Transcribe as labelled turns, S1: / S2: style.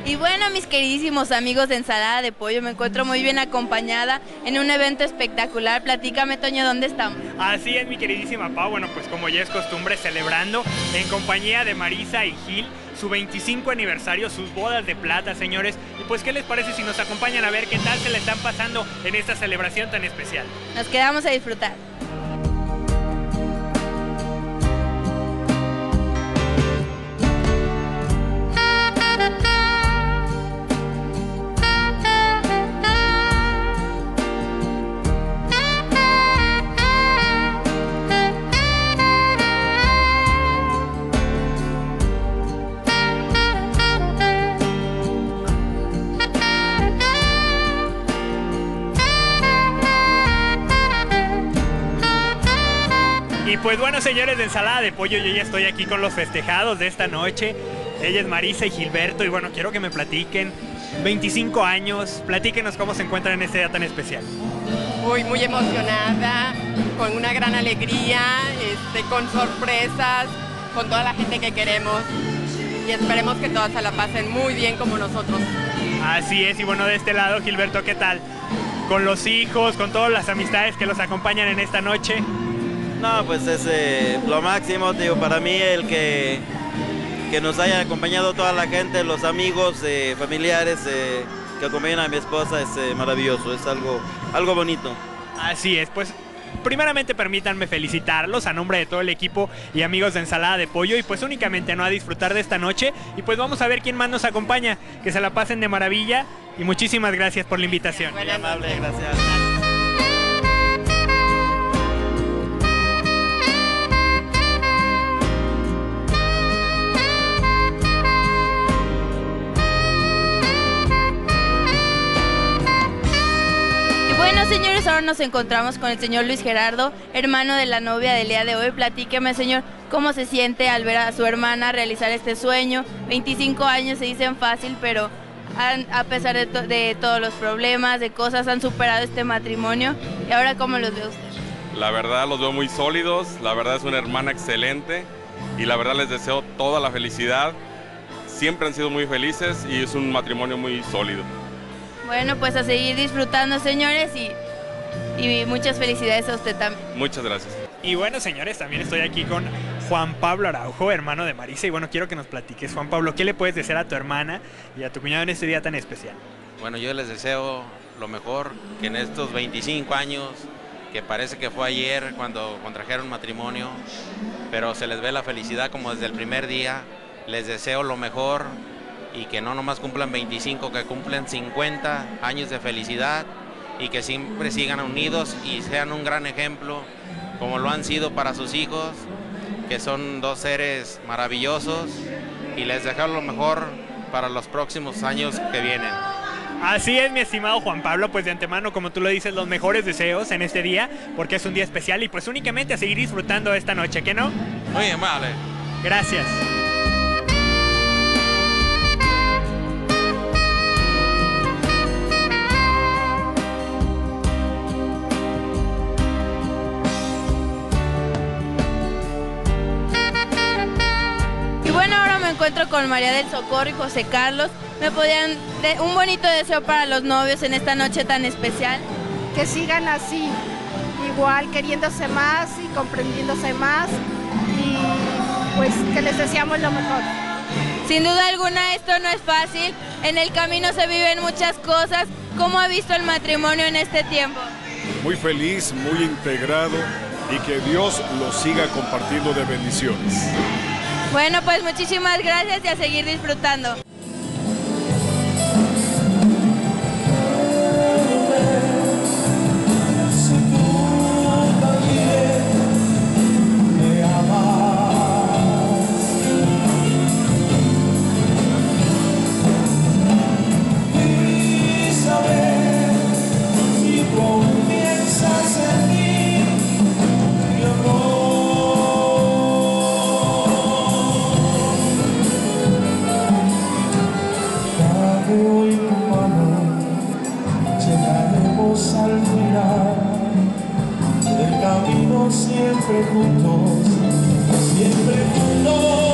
S1: Y bueno, mis queridísimos amigos de Ensalada de Pollo, me encuentro muy bien acompañada en un evento espectacular. Platícame, Toño, ¿dónde estamos?
S2: Así es, mi queridísima Pau. Bueno, pues como ya es costumbre, celebrando en compañía de Marisa y Gil su 25 aniversario, sus bodas de plata, señores. Y pues, ¿qué les parece si nos acompañan a ver qué tal se le están pasando en esta celebración tan especial?
S1: Nos quedamos a disfrutar.
S2: Y pues bueno, señores de Ensalada de Pollo, yo ya estoy aquí con los festejados de esta noche. Ella es Marisa y Gilberto y bueno, quiero que me platiquen. 25 años, platíquenos cómo se encuentran en este día tan especial.
S3: Muy emocionada, con una gran alegría, con sorpresas, con toda la gente que queremos y esperemos que todas se la pasen muy bien como nosotros.
S2: Así es, y bueno, de este lado, Gilberto, ¿qué tal? Con los hijos, con todas las amistades que los acompañan en esta noche.
S4: No, pues es lo máximo, digo, para mí el que nos haya acompañado toda la gente, los amigos, familiares que acompañan a mi esposa es maravilloso, es algo bonito.
S2: Así es, pues primeramente permítanme felicitarlos a nombre de todo el equipo y amigos de Ensalada de Pollo y pues únicamente no a disfrutar de esta noche y pues vamos a ver quién más nos acompaña, que se la pasen de maravilla y muchísimas gracias por la invitación.
S4: Muy amable, gracias.
S1: Bueno, señores, ahora nos encontramos con el señor Luis Gerardo, hermano de la novia del día de hoy. Platíqueme, señor, cómo se siente al ver a su hermana realizar este sueño. 25 años se dicen fácil, pero a pesar de todos los problemas, de cosas, han superado este matrimonio. ¿Y ahora cómo los ve usted?
S5: La verdad los veo muy sólidos, la verdad es una hermana excelente y la verdad les deseo toda la felicidad. Siempre han sido muy felices y es un matrimonio muy sólido.
S1: Bueno, pues a seguir disfrutando, señores, y muchas felicidades a usted también.
S5: Muchas gracias.
S2: Y bueno, señores, también estoy aquí con Juan Pablo Araujo, hermano de Marisa, y bueno, quiero que nos platiques, Juan Pablo, ¿qué le puedes desear a tu hermana y a tu cuñado en este día tan especial?
S6: Bueno, yo les deseo lo mejor, que en estos 25 años, que parece que fue ayer cuando contrajeron matrimonio, pero se les ve la felicidad como desde el primer día. Les deseo lo mejor y que no nomás cumplan 25, que cumplan 50 años de felicidad y que siempre sigan unidos y sean un gran ejemplo como lo han sido para sus hijos, que son dos seres maravillosos, y les deseo lo mejor para los próximos años que vienen.
S2: Así es, mi estimado Juan Pablo, pues de antemano, como tú lo dices, los mejores deseos en este día, porque es un día especial y pues únicamente a seguir disfrutando esta noche, ¿qué no?
S6: Muy amable.
S2: Gracias.
S1: Me encuentro con María del Socorro y José Carlos. ¿Me podrían dar un bonito deseo para los novios en esta noche tan especial?
S7: Que sigan así, igual queriéndose más y comprendiéndose más, y pues que les deseamos lo mejor.
S1: Sin duda alguna esto no es fácil, en el camino se viven muchas cosas. ¿Cómo ha visto el matrimonio en este tiempo?
S8: Muy feliz, muy integrado y que Dios los siga compartiendo de bendiciones.
S1: Bueno, pues muchísimas gracias y a seguir disfrutando.
S9: Siempre juntos, siempre juntos.